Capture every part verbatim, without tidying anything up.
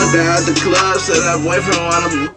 Fucked her out the club, said her boyfriend wanna.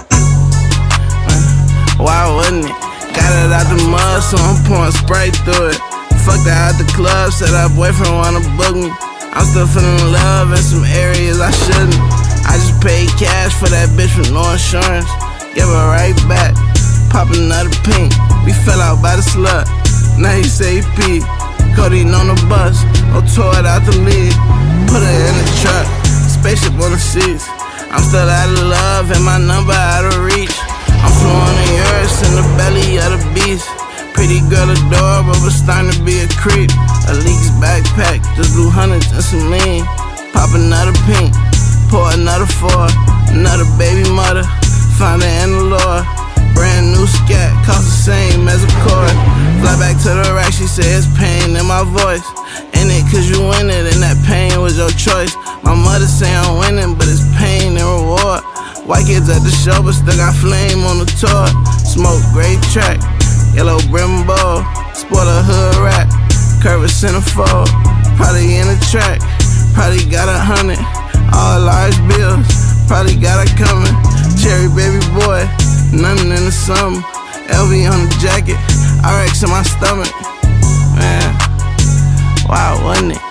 Why wouldn't it? Got it out the mud, so I'm pouring Sprite through it. Fucked her out the club, said her boyfriend wanna book me. I'm still feeling love in some areas I shouldn't. I just paid cash for that bitch with no insurance. Give her right back, pop another pink. We fell out by the slut, now he say he pee. Codeine on the bus, or tore it out the lid. Put her in the truck, spaceship on the seats. I'm still out of love and my number out of reach. I'm floorin Urus in the belly of the beast. Pretty girl adorable, but starting to be a creep. Alyx backpack, just blew hundreds and some lean. Pop another pink, pour another four. Another baby mother, find her in the Lord. Brand new scat, cost the same as a cord. Fly back to the rack, she said it's pain in my voice. In it cause you win it, and that pain was your choice. My mother say I'm winning, but it's pain and reward. White kids at the show, but still got flame on the tour. Smoke, great track, yellow brim bowl. Sport a hood rat, curve a centerfold. Probably in the track, probably got a hundred. All large bills, probably got it coming. Cherry baby boy, nothing in the summer. L V on the jacket, Alyx in my stomach. Man, why wasn't it?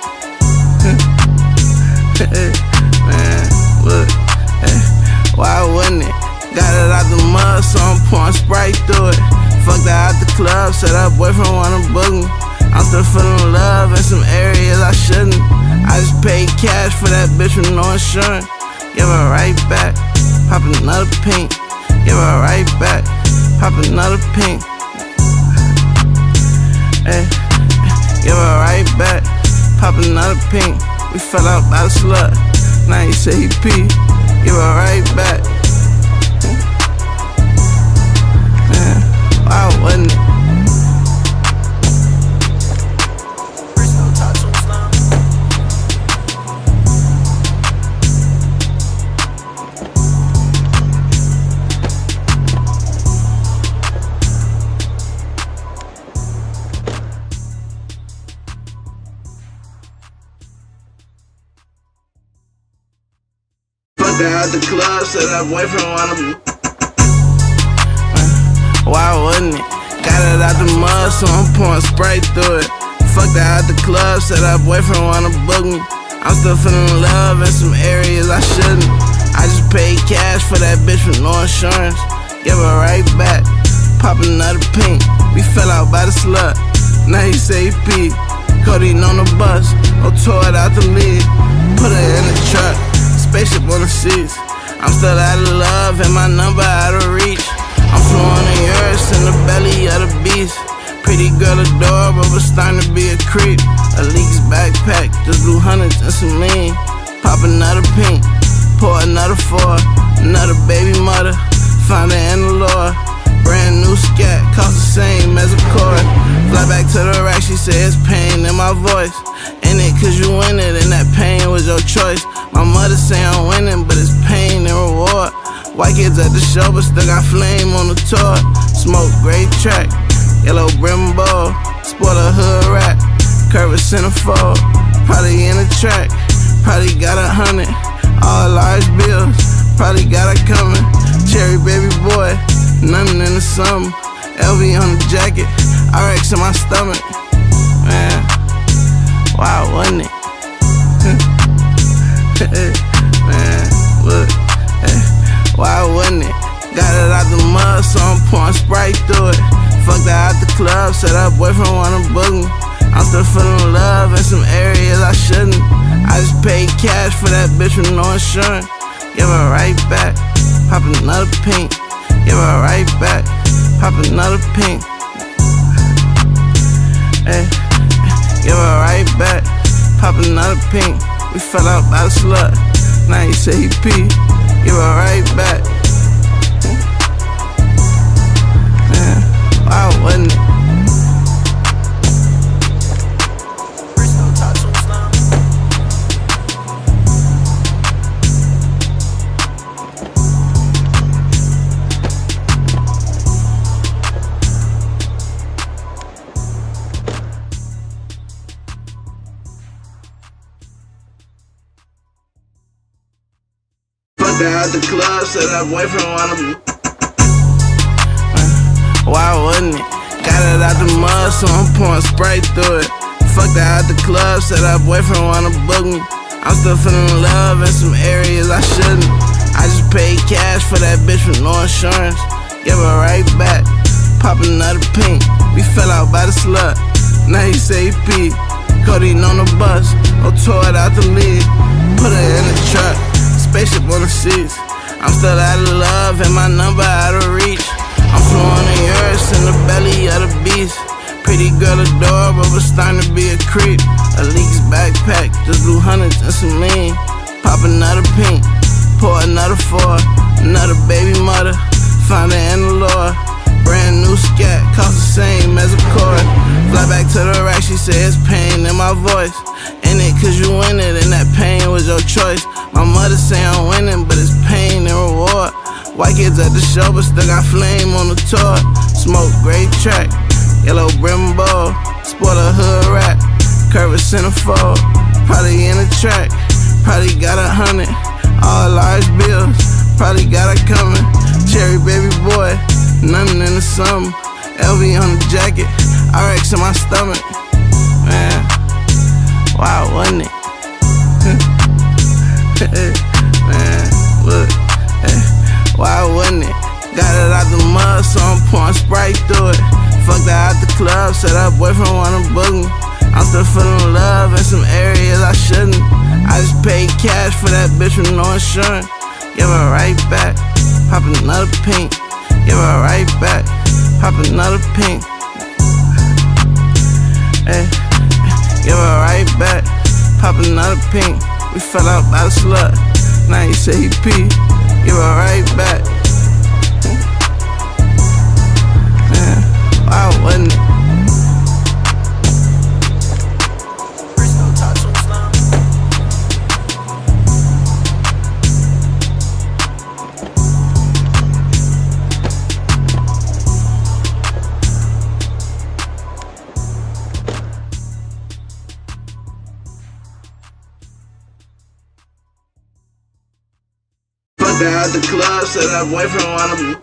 Man, look, why wasn't it? Got it out the mud, so I'm pouring Sprite through it. Fucked her out the club, said her boyfriend wanna book me. I'm still feeling love in some areas I shouldn't. I just paid cash for that bitch with no insurance. Give her right back, pop another pink. Give her right back, pop another pink. Hey, give her right back, pop another pink. We fell out by the slut, now he say he pee. Give her right back. Man, why wasn't it? Fucked her out the club, said her boyfriend wanna. Why wouldn't it? Got it out the mud, so I'm pouring Sprite through it. Fucked her out the club, said her boyfriend wanna book me. I'm still feeling love in some areas I shouldn't. I just paid cash for that bitch with no insurance. Give her right back, pop another pink. We fell out by the slut, now he say he pee. Codeine on the bus, or tore it out the lid. Put her in the truck, spaceship on the seats. I'm still out of love and my number out of reach. I'm floorin Urus in the belly of the beast. Pretty girl adorable, but starting to be a creep. Alyx backpack, just blew hundreds and some lean. Pop another pink, pour another four. Another baby mother, find her in the Lord. Brand new scat, cost the same as a cord. Fly back to the rack, she said it's pain in my voice. In it cause you win it, and that pain was your choice. My mother say I'm winning, but it's pain and reward. White kids at the show, but still got flame on the tour. Smoke, great track, yellow brim bowl. Sport a hood rat, curve a centerfold. Probably in the track, probably got a hundred. All large bills, probably got it coming. Cherry baby boy, nothing in the summer. L V on the jacket, Alyx in my stomach. Man, why wasn't it? Man, look, why wasn't it? Got it out the mud, so I'm pouring Sprite through it. Fucked her out the club, said her boyfriend wanna book me. I'm still feeling love in some areas I shouldn't. I just paid cash for that bitch with no insurance. Give her right back, pop another pink. Give her right back, pop another pink. Hey, give her right back, pop another pink. We fell out by the slut, now he say he pee. Give her right back. Man, why wasn't it? Fucked her at the club, said her boyfriend wanna. Why wouldn't it? Got it out the mud, so I'm pouring Sprite through it. Fucked her at the club, said her boyfriend wanna book me. I'm still feeling love in some areas I shouldn't. I just paid cash for that bitch with no insurance. Give her right back, pop another pink. We fell out by the slut, now he say he pee. Codeine on the bus, or tore it out the lead. Put her in the truck, spaceship on the seats. I'm still out of love and my number out of reach. I'm floorin Urus in the belly of the beast. Pretty girl adorable, but starting to be a creep. Alyx backpack, just blew hundreds and some lean. Pop another pink, pour another four. Another baby mother, found her in the Lord. Brand new scat, cost the same as a cord. Fly back to the rack, she said it's pain in my voice. In it cause you win it, and that pain was your choice. My mother say I'm winning, but it's pain and reward. White kids at the show, but still got flame on the tour. Smoke, great track, yellow brim bowl. Sport a hood rat, curve a centerfold. Probably in the track, probably got a hundred. All large bills, probably got it coming. Cherry baby boy, nothing in the summer. L V on the jacket, Alyx in my stomach. Man, why wasn't it? Man, look, why wasn't it? Got it out the mud, so I'm pouring Sprite through it. Fucked her out the club, said her boyfriend wanna book me. I'm still feeling love in some areas I shouldn't. I just paid cash for that bitch with no insurance. Give her right back, pop another pink. Give her right back, pop another pink. Hey, give her right back, pop another pink. We fell out by the slut, now he say he pee. Give her right back. Man, why wasn't it? Fucked her at the club, said her boyfriend wanna.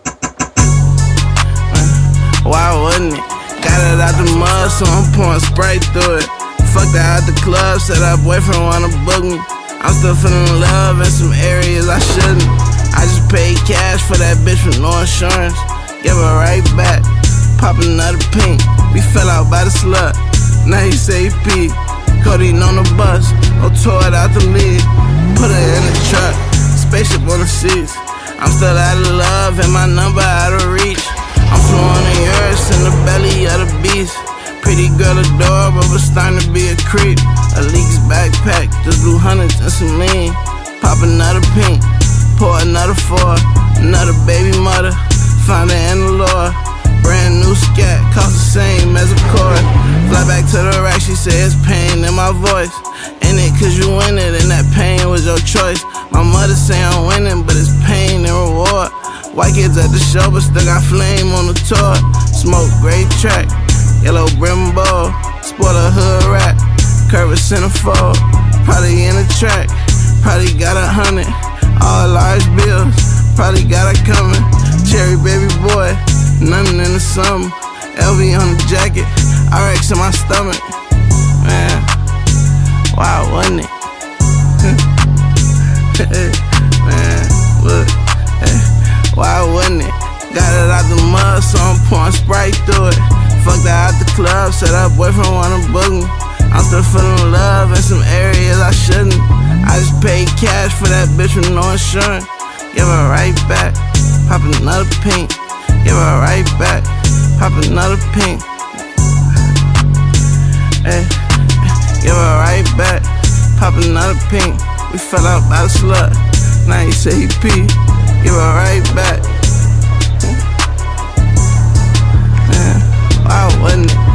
Why wouldn't it? Got it out the mud, so I'm pouring Sprite through it. Fucked her at the club, said her boyfriend wanna book me. I'm still feeling love in some areas I shouldn't. I just paid cash for that bitch with no insurance. Give her right back, pop another pink. We fell out by the slut, now he say he pee. Codeine on the bus, or tore it out the lead. Put her in the truck, spaceship on the seats. I'm still out of love and my number out of reach. I'm floorin Urus in the belly of the beast. Pretty girl adorable, but starting to be a creep. Alyx backpack, just blew hundreds and some lean. Pop another pink, pour another four. Another baby mother, found her in the Lord. Brand new scat, cost the same as a cord. Fly back to the rack, she said it's pain in my voice. In it cause you win it, and that pain was your choice. My mother say I'm winning, but it's pain and reward. White kids at the show, but still got flame on the tour. Smoke, great track, yellow brim bowl. Sport a hood rat, curve a centerfold. Probably in the track, probably got a hundred. All large bills, probably got it coming. Cherry baby boy, nothing in the summer. L V on the jacket, Alyx in my stomach. Man, why wasn't it? Man, look, why wasn't it? Got it out the mud, so I'm pouring Sprite through it. Fucked her out the club, said her boyfriend wanna book me. I'm still feeling love in some areas I shouldn't. I just paid cash for that bitch with no insurance. Give her right back, pop another pink. Give her right back, pop another pink. Hey, give her right back, pop another pink. We fell out by the slut, now he say he pee. Give her right back. Man, why wasn't it?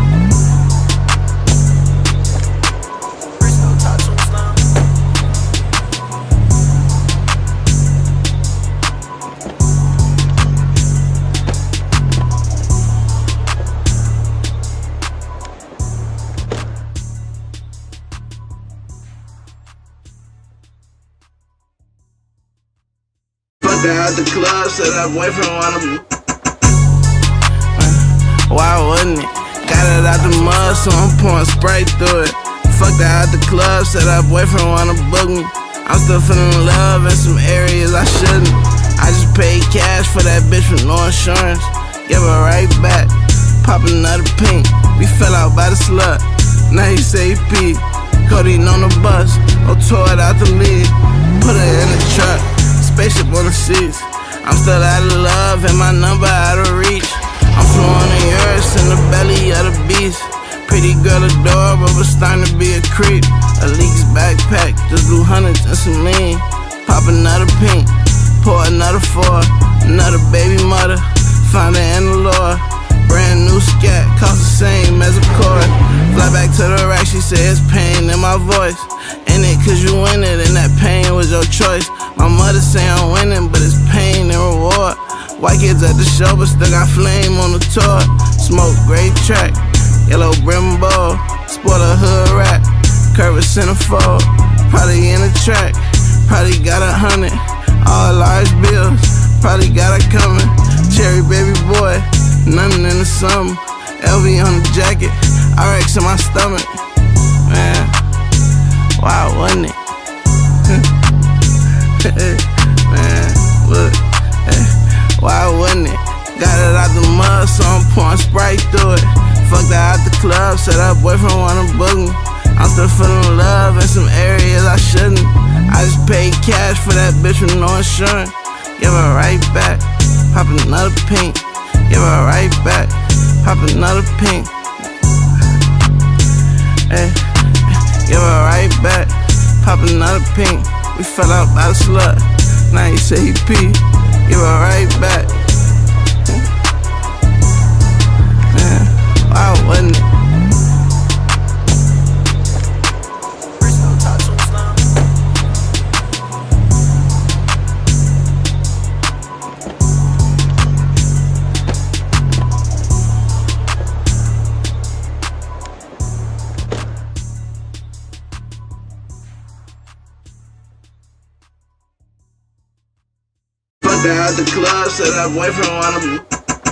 Fucked her out the club, said her boyfriend wanna. Why wouldn't it? Got it out the mud, so I'm pouring Sprite through it. Fucked her out the club, said her boyfriend wanna book me. I'm still feeling love in some areas I shouldn't. I just paid cash for that bitch with no insurance. Give her right back, pop another pink. We fell out by the slut, now he say he pee. Codeine on the bus, or tore it out the lead. Put her in the truck, spaceship on the seats. I'm still out of love and my number out of reach. I'm floorin Urus in the belly of the beast. Pretty girl adorable, but starting to be a creep. Alyx backpack, just blew hundreds and some lean. Pop another pink, pour another four. Another baby mother, found her in the Lord. Brand new scat, cost the same as a cord. Fly back to the rack, she said it's pain in my voice. Ain't it cause you win it and that pain was your choice. My mother say I'm winning, but it's pain and reward. White kids at the show, but still got flame on the tour. Smoke, great track, yellow brim bowl. Sport a hood rat, curve a centerfold. Probably in the track, probably got a hundred. All large bills, probably got it coming. Cherry baby boy, nothing in the summer. L V on the jacket, Alyx in my stomach. Man, why wasn't it? Man, look. Why wouldn't it? Got it out the mud, so I'm pouring Sprite through it. Fucked her out the club, said her boyfriend wanna book me. I'm still feeling love in some areas I shouldn't. I just paid cash for that bitch with no insurance. Give her right back, pop another pink. Give her right back, pop another pink. Hey, give her right back, pop another pink. We fell out by the slut, now he say he pee. Give her right back. Man, why wasn't it? Bhristo, talk to us now. Fucked her out the club, said her boyfriend wanna.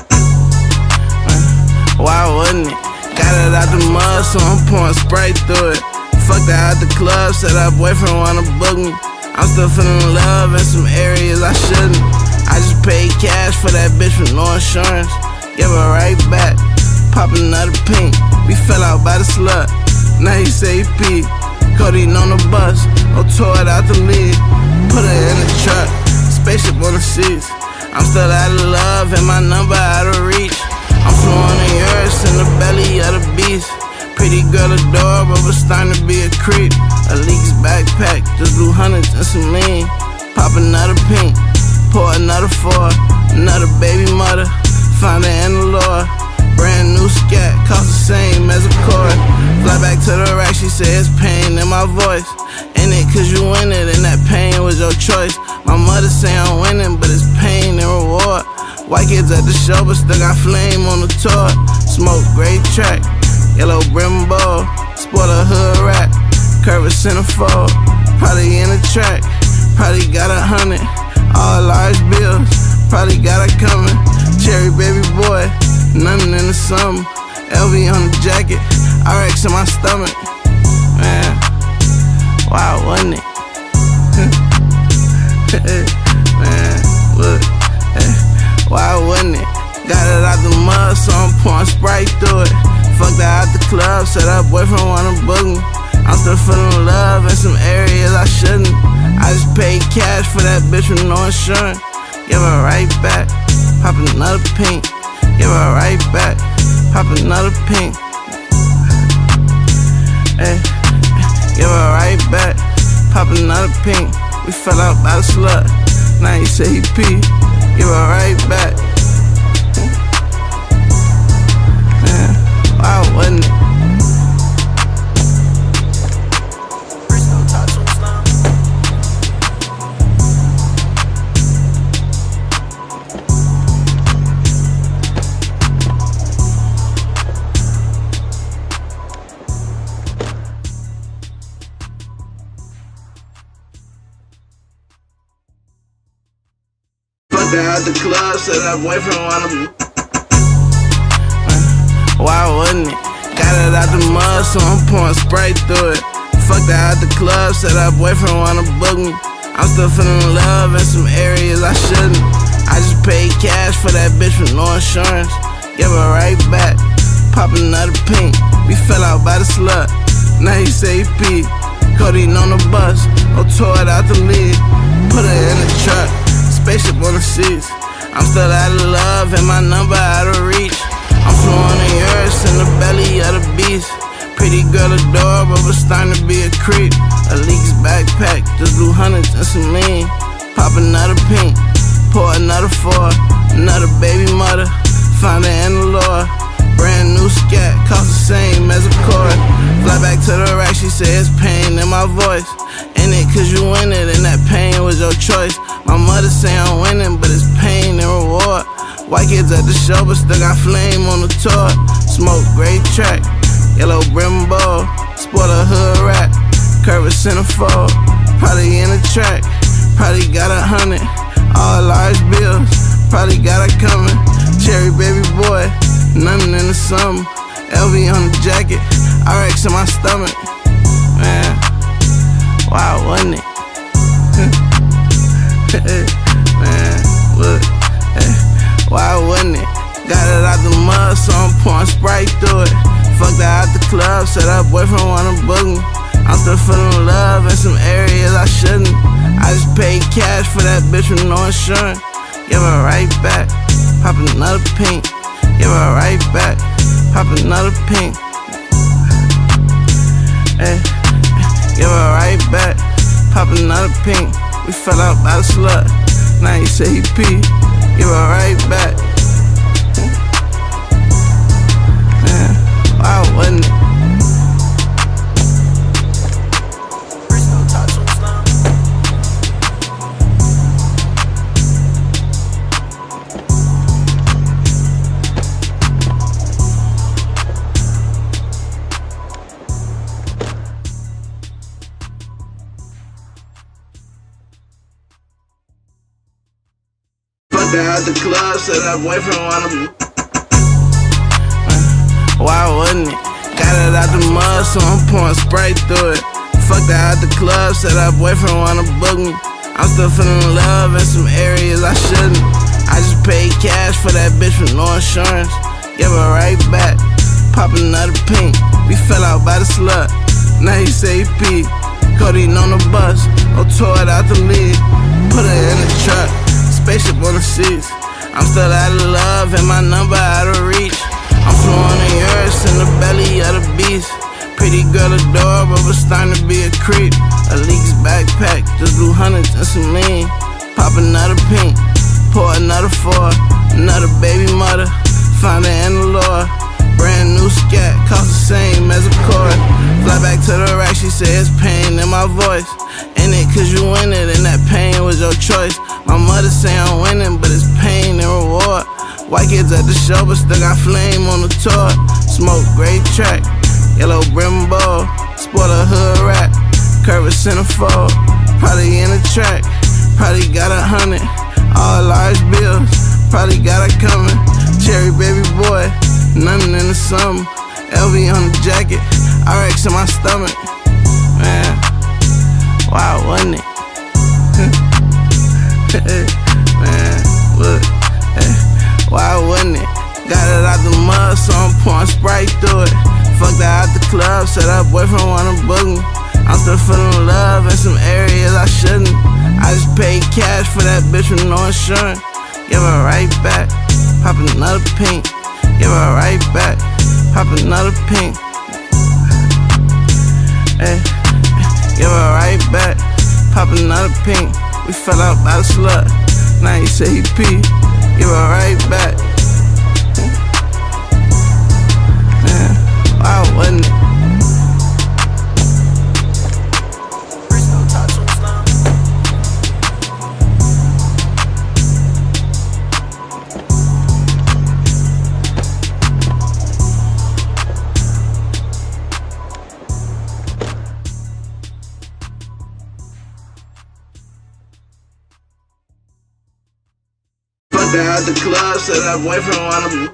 Why wouldn't it? Got it out the mud, so I'm pouring Sprite through it. Fucked her out the club, said her boyfriend wanna book me. I'm still feeling love in some areas I shouldn't. I just paid cash for that bitch with no insurance. Give her right back, pop another pink. We fell out by the slut, now he say he pee. Codeine on the bus, or tore it out the lead. Put her in the truck, spaceship on the seats. I'm still out of love and my number out of reach. I'm floorin Urus in the belly of the beast. Pretty girl adorable, but starting to be a creep. Alyx backpack, just blew hundreds and some lean. Pop another pink, pour another four. Another baby mother, found her in the Lord. Brand new scat, cost the same as a cord. Fly back to the rack, she said it's pain in my voice. Ain't it cause you win it and that pain was your choice. My mother say I'm winning, but it's pain and reward. White kids at the show, but still got flame on the tour. Smoke, great track, yellow brim bowl. Sport a hood rat, curve a centerfold. Probably in the track, probably got a hundred. All large bills, probably got it coming. Cherry baby boy, nothing in the summer. L V on the jacket, Alyx in my stomach. Man, why wasn't it? Man, look, why wasn't it? Got it out the mud, so I'm pouring Sprite through it. Fucked her out the club, said her boyfriend wanna book me. I'm still feeling love in some areas I shouldn't. I just paid cash for that bitch with no insurance. Give her right back, pop another pink. Give her right back, pop another pink. Hey, give her right back, pop another pink. We fell out by the slut, now he say he pee. Give her right back. Man, why wasn't it? Fucked her out the club, said her boyfriend wanna. Why wouldn't it? Got it out the mud, so I'm pouring Sprite through it. Fucked her out the club, said her boyfriend wanna book me. I'm still feeling love in some areas I shouldn't. I just paid cash for that bitch with no insurance. Give her right back, pop another pink. We fell out by the slut, now he say he pee. Codeine on the bus, or tore it out the lead. Put her in the truck, spaceship on the seats. I'm still out of love and my number out of reach. I'm floorin in Urus in the belly of the beast. Pretty girl adorable, but starting to be a creep. Alyx backpack, just blew hundreds and some lean. Pop another pink, pour another four. Another baby mother, find her in the Lord. Brand new scat, cost the same as a cord. Fly back to the rack, she said it's pain in my voice. In it cause you win it, and that pain was your choice. My mother say I'm winning, but it's pain and reward. White kids at the show, but still got flame on the tour. Smoke, great track, yellow brim bowl. Sport a hood rat, curve a centerfold. Probably in the track, probably got a hundred. All large bills, probably got it coming. Cherry baby boy, nothing in the summer. L V on the jacket, Alyx in my stomach. Man, why wouldn't it? Man, look, why wouldn't it? Got it out the mud, so I'm pouring Sprite through it. Fucked her out the club, said her boyfriend wanna book me. I'm still feeling love in some areas I shouldn't. I just paid cash for that bitch with no insurance. Give her right back, pop another pink. Give her right back, pop another pink. Hey, give her right back, pop another pink. We fell out by the slut, now he say he pee. Give her right back. Man, why wouldn't it? Bhristo, tourin, slut. Fucked her out the club, said her boyfriend wanna. Why wouldn't it? Got it out the mud, so I'm pouring Sprite through it. Fucked her out the club, said her boyfriend wanna book me. I'm still feeling love in some areas I shouldn't. I just paid cash for that bitch with no insurance. Give her right back, pop another pink. We fell out by the slut, now he say he pee. Codeine on the bus, or tore it out the lead. Put her in the truck, spaceship on the seats. I'm still out of love and my number out of reach. I'm floorin in Urus in the belly of the beast. Pretty girl adorable, but starting to be a creep. Alyx backpack, just blew hundreds and some lean. Pop another pink, pour another four. Another baby mother, find her in the Lord. Brand new scat, cost the same as a cord. Fly back to the rack, she said it's pain in my voice. In it cause you win it, and that pain was your choice. My mother say I'm winning, but it's pain and reward. White kids at the show, but still got flame on the tour. Smoke, great track, yellow brim bowl. Sport a hood rat, curve a centerfold. Probably in the track, probably got a hundred. All large bills, probably got it coming. Cherry baby boy, nothing in the summer. L V on the jacket, Alyx in my stomach. Man, why wouldn't it? Man, look, why wouldn't it? Got it out the mud, so I'm pouring Sprite through it. Fucked her out the club, said her boyfriend wanna book me. I'm still feeling love in some areas I shouldn't. I just paid cash for that bitch with no insurance. Give her right back, pop another pink. Give her right back, pop another pink. Hey, give her right back, pop another pink. We fell out by the slut, now he say he pee. Give her right back. Man, why wouldn't it? that at the club, said her boyfriend wanna.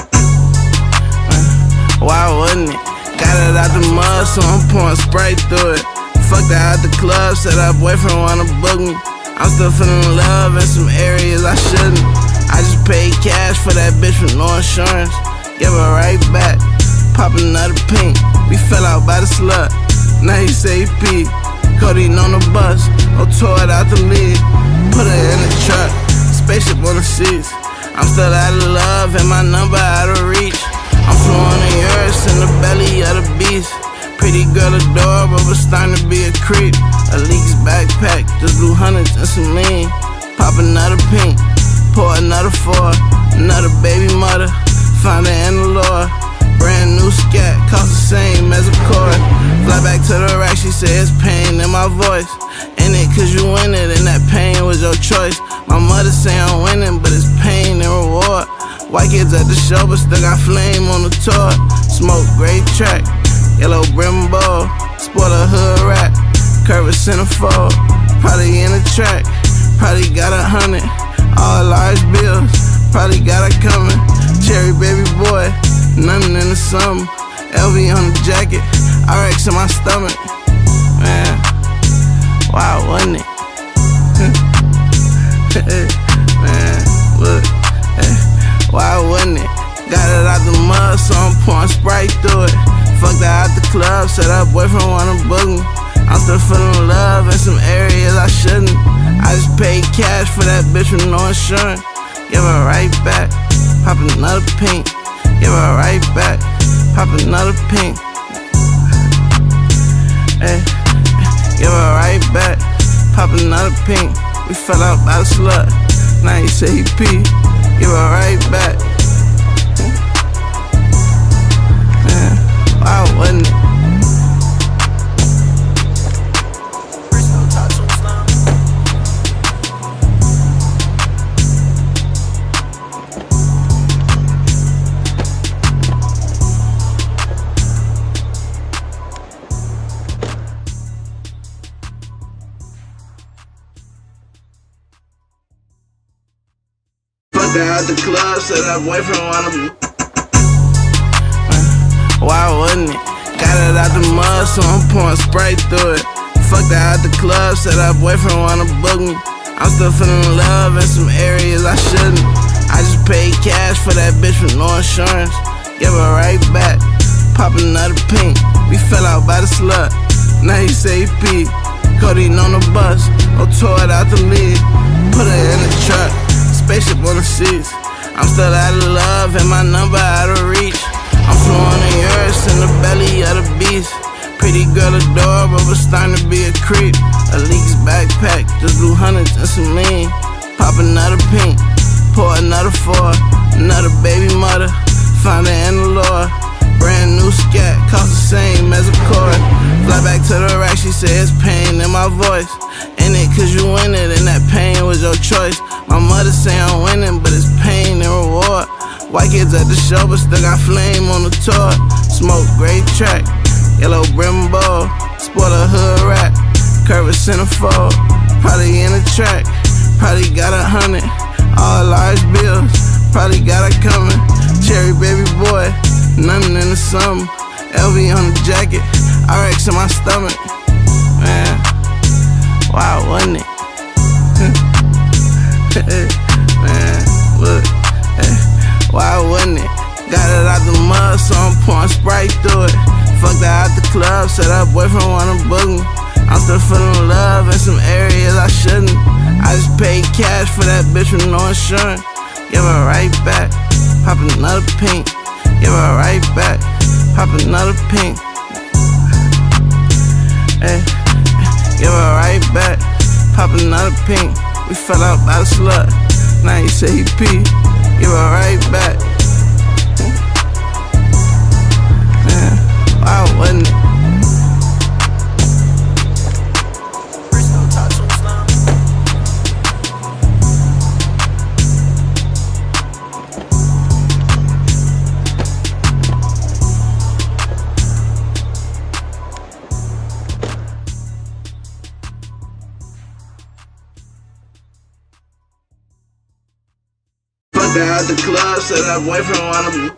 Why wouldn't it? Got it out the mud, so I'm pouring Sprite through it. Fuck that at the club, said her boyfriend wanna book me. I'm still feeling love in some areas I shouldn't. I just paid cash for that bitch with no insurance. Give her right back, pop another pink. We fell out by the slut, now he say he pee. Codeine on the bus, or tore it out the lead. Put her in the truck, spaceship on the seats. I'm still out of love and my number out of reach. I'm floorin in Urus in the belly of the beast. Pretty girl adorable, but starting to be a creep. Alyx backpack, just blew hundreds and some lean. Pop another pink, pour another four. Another baby mother, find her in the Lord. Brand new scat, cost the same as a cord. Fly back to the rack, she said it's pain in my voice. In it cause you win it, and that pain was your choice. My mother say I'm winning, but it's pain and reward. White kids at the show, but still got flame on the tour. Smoke, great track, yellow brim bowl. Sport a hood rat, curve a centerfold. Probably in the track, probably got a hundred. All large bills, probably got it coming. Cherry baby boy, nothing in the summer. L V on the jacket, Alyx in my stomach. Man, why wouldn't it? Man, look, hey, why wouldn't it? Got it out the mud, so I'm pouring Sprite through it. Fuck that at the club, said her boyfriend wanna book me. I'm still feeling love in some areas I shouldn't. I just paid cash for that bitch with no insurance. Give her right back, pop another pink. Give her right back, pop another pink. Hey, give her right back, pop another pink. We fell out by the slut, now he say he pee. Give her right back. Man, why wouldn't it? Bhristo, tourin, slut. Fuck that at the club, said her boyfriend wanna. Why wouldn't it? Got it out the mud, so I'm pouring Sprite through it. Fuck that at the club, said her boyfriend wanna book me. I'm still feeling love in some areas I shouldn't. I just paid cash for that bitch with no insurance. Give her right back, pop another pink. We fell out by the slut, now he say he pee. Codeine on the bus, or tore it out the lead. Put her in the truck, spaceship on the seats. I'm still out of love and my number out of reach. I'm floorin in Urus in the belly of the beast. Pretty girl adorable, but starting to be a creep. Alyx backpack, just blew hundreds and some lean. Pop another pink, pour another four. Another baby mother, find her in the Lord. Brand new scat, cost the same as a cord. Fly back to the rack, she said it's pain in my voice. In it cause you win it, and that pain was your choice. My mother say I'm winning, but it's pain and reward. White kids at the show, but still got flame on the tour. Smoke, great track, yellow brim bowl. Sport a hood rat, curve a centerfold. Probably in the track, probably got a hundred. All large bills, probably got it coming. Cherry baby boy, nothing in the summer. L V on the jacket, Alyx in my stomach. Man, why wouldn't it? Man, look, hey, why wouldn't it? Got it out the mud, so I'm pouring Sprite through it. Fuck that at the club, said her boyfriend wanna book me. I'm still feeling love in some areas I shouldn't. I just paid cash for that bitch with no insurance. Give her right back, pop another pink. Give her right back, pop another pink. Hey, give her right back, pop another pink. We fell out by the slut, now he say he pee. Give her right back. Man, why wouldn't it? out the club, said her boyfriend wanna.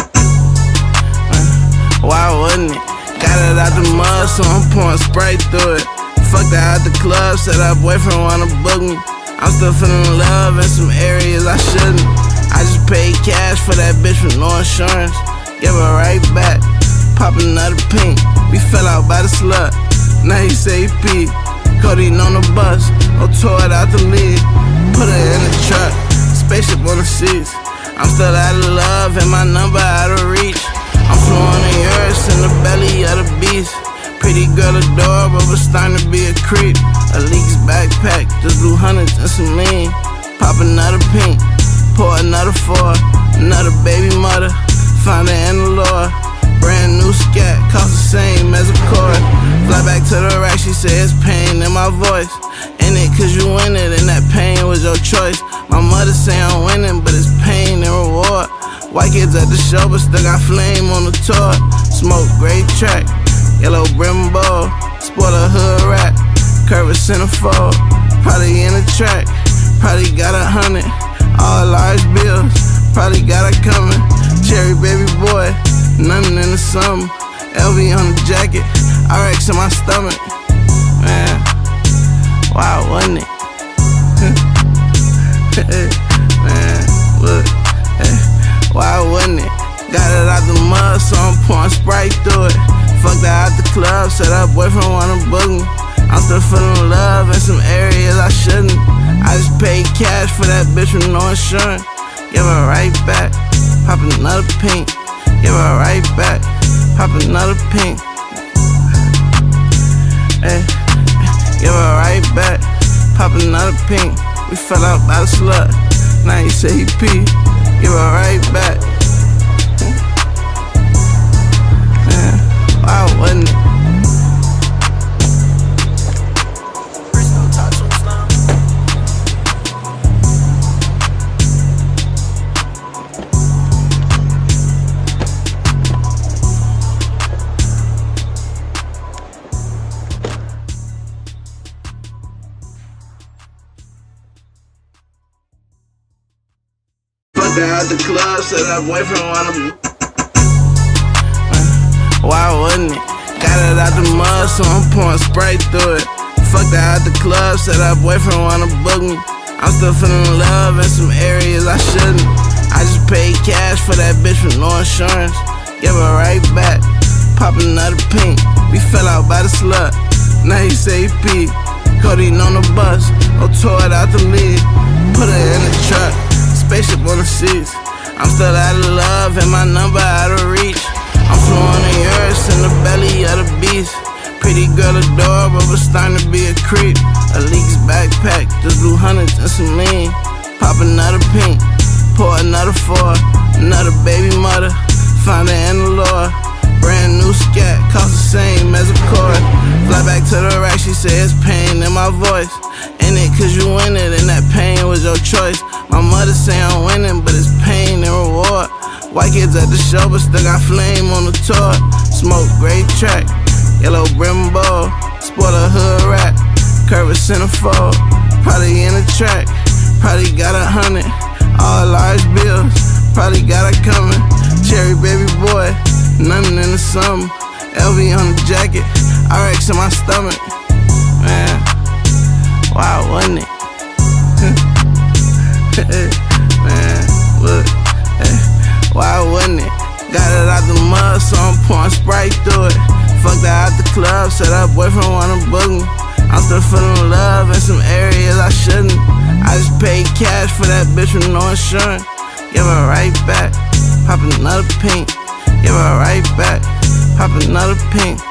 Why wouldn't it? Got it out the mud, so I'm pouring Sprite through it. Fucked her out the club, said her boyfriend wanna book me. I'm still feeling love in some areas I shouldn't. I just paid cash for that bitch with no insurance. Give her right back, pop another pink. We fell out by the slut, now he say he peed. Codeine on the bus, or tore it out the lead. Put her in the truck, spaceship on the seats. I'm still out of love and my number out of reach. I'm floorin in Urus in the belly of the beast. Pretty girl adorable, but starting to be a creep. Alyx backpack, just blew hundreds and some lean. Pop another pink, pour another four. Another baby mother, found her in the Lord. Brand new scat, cost the same as a cord. Fly back to the rack, she say it's pain in my voice. In it cause you win it, and that pain was your choice. My mother say I'm winning, but it's pain and reward. White kids at the show, but still got flame on the tour. Smoke, great track, yellow brim bowl. Sport a hood rat, curve a centerfold. Probably in the track, probably got a hundred. All large bills, probably got it coming. Cherry baby boy, nothing in the summer. L V on the jacket, Alyx in my stomach. Man, why wasn't it? Man, look, hey, why wasn't it? Got it out the mud, so I'm pouring Sprite through it. Fucked her out the club, said her boyfriend wanna book me. I'm still feeling love in some areas I shouldn't. I just paid cash for that bitch with no insurance. Give her right back, pop another pink. Give her right back, pop another pink. Hey, give her right back, pop another pink. We fell out by the slut, now he say he pee. Give her right back. Man, why wasn't it? Bhristo, tourin slam. Fucked out the club, said her boyfriend wanna. Why wouldn't it? Got it out the mud, so I'm pouring Sprite through it. Fucked her out the club, said her boyfriend wanna book me. I'm still feeling love in some areas I shouldn't. I just paid cash for that bitch with no insurance. Give her right back, pop another pink. We fell out by the slut, now he say he peed. Codeine on the bus, or tore it out the lead. Put her in the truck, spaceship on the seats. I'm still out of love and my number out of reach. I'm floorin in Urus in the belly of the beast. Pretty girl adorable, but starting to be a creep. Alyx backpack, just blew hundreds and some lean. Pop another pink, pour another four. Another baby mother, found her in the Lord. Brand new scat, cost the same as a cord. Fly back to the rack, she say it's pain in my voice. In it cause you win it, and that pain was your choice. My mother say I'm winning, but it's pain and reward. White kids at the show, but still got flame on the tour. Smoke, great track, yellow brim bowl. Sport a hood rat, curve a centerfold. Probably in the track, probably got a hundred. All large bills, probably got it coming. Cherry baby boy, nothing in the summer. L V on the jacket, Alyx in my stomach. Man, why wasn't it? Man, look, hey, why wasn't it? Got it out the mud, so I'm pouring Sprite through it. Fucked her out the club, said her boyfriend wanna book me. I'm still feeling love in some areas I shouldn't. I just paid cash for that bitch with no insurance. Give her right back, pop another pink. Give her right back, pop another pink.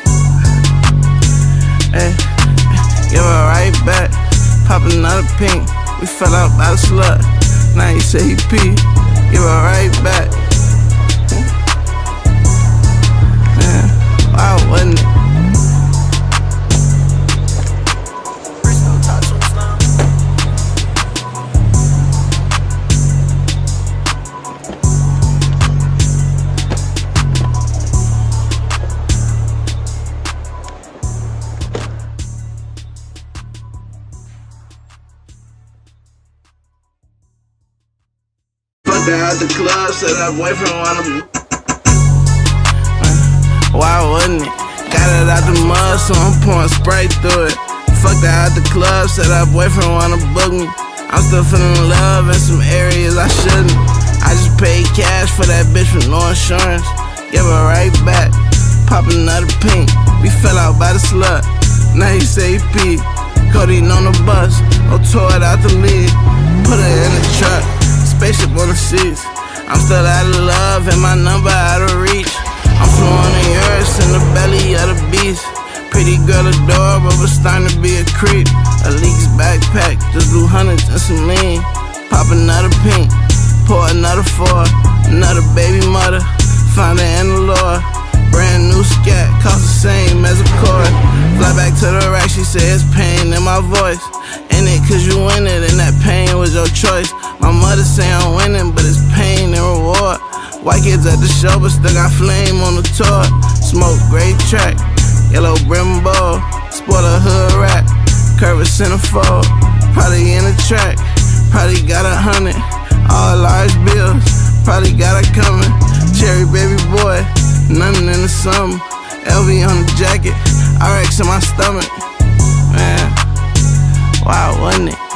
Hey, give her right back, pop another pink. We fell out by the slut, now he say he pee. Give her right back. Man, why wasn't it? Fucked her at the club, said her boyfriend wanna. Why wouldn't it? Got it out the mud, so I'm pouring Sprite through it. Fucked her at the club, said her boyfriend wanna book me. I'm still feeling love in some areas I shouldn't. I just paid cash for that bitch with no insurance. Give her right back, pop another pink. We fell out by the slut, now he say he pee. Codeine on the bus, or tore it out the lead. Put her in the truck, spaceship on the seats. I'm still out of love and my number out of reach. I'm flooring the Urus in the belly of the beast. Pretty girl adorable, but starting to be a creep. Alyx backpack, just blew hundreds and some lean. Pop another pink, pour another four. Another baby mother, found her in the Lord. Brand new scat, cost the same as a cord. Fly back to the rack, she said it's pain in my voice. In it cause you win it, and that pain was your choice. My mother say I'm winning, but it's pain and reward. White kids at the show, but still got flame on the tour. Smoke, great track, yellow brim bowl. Spoil a hood rat, curve a centerfold. Probably in the track, probably got a hundred. All large bills, probably got it coming. Cherry baby boy, nothing in the summer. L V on the jacket, Alyx in my stomach. Man, why wouldn't it?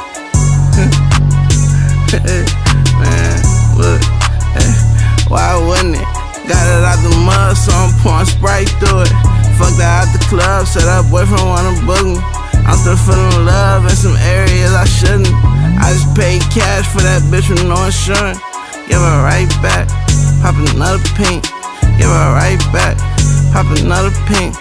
Man, look, hey, why wouldn't it? Got it out the mud, so I'm pouring Sprite through it. Fucked her out the club, said her boyfriend wanna book me. I'm still feeling love in some areas I shouldn't. I just paid cash for that bitch with no insurance. Give her right back, pop another pink. Give her right back, pop another pink.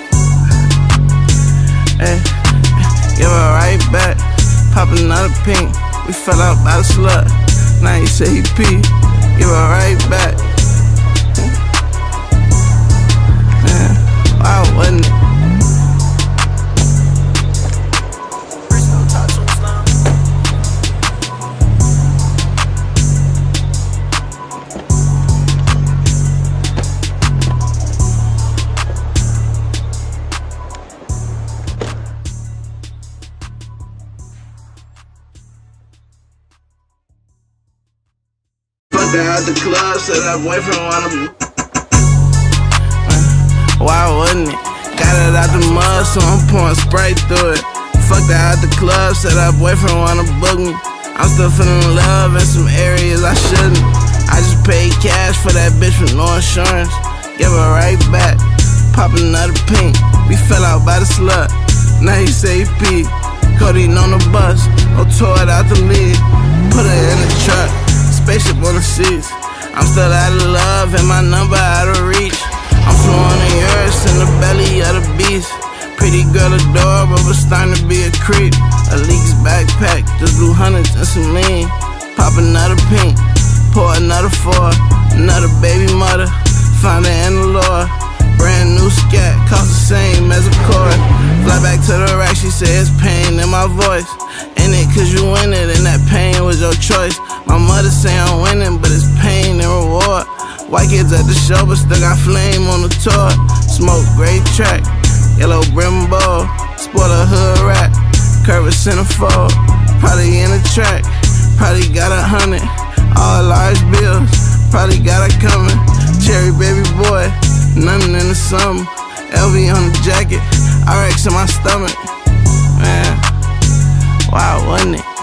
Hey, give her right back, pop another pink. We fell out by the slut, now he say he pee. Give her right back. Man, why wouldn't it? Bhristo, tourin, slut. Fucked her at the club, said her boyfriend wanna. Why wouldn't it? Got it out the mud, so I'm pouring Sprite through it. Fucked her at the club, said her boyfriend wanna book me. I'm still feeling love in some areas I shouldn't. I just paid cash for that bitch with no insurance. Give her right back, pop another pink. We fell out by the slut, now he say he pee. Codeine on the bus, or tore it out the lead. Put her in the truck, spaceship on the seats. I'm still out of love and my number out of reach. I'm flooring the Urus in the belly of the beast. Pretty girl adorable, but starting to be a creep. Alyx backpack, just blew hundreds and some lean. Pop another pink, pour another four. Another baby mother, found her in the Lord. Brand new scat, cost the same as a cord. Fly back to the rack, she said it's pain in my voice. In it cause you win it, and that pain was your choice. My mother say I'm winning, but it's pain and reward. White kids at the show, but still got flame on the tour. Smoke, great track, yellow brim bowl. Spoil a hood rat, curve a centerfold. Probably in the track, probably got a hundred. All large bills, probably got it coming. Cherry baby boy, nothing in the summer. L V on the jacket, Alyx in my stomach. Man, why wouldn't it?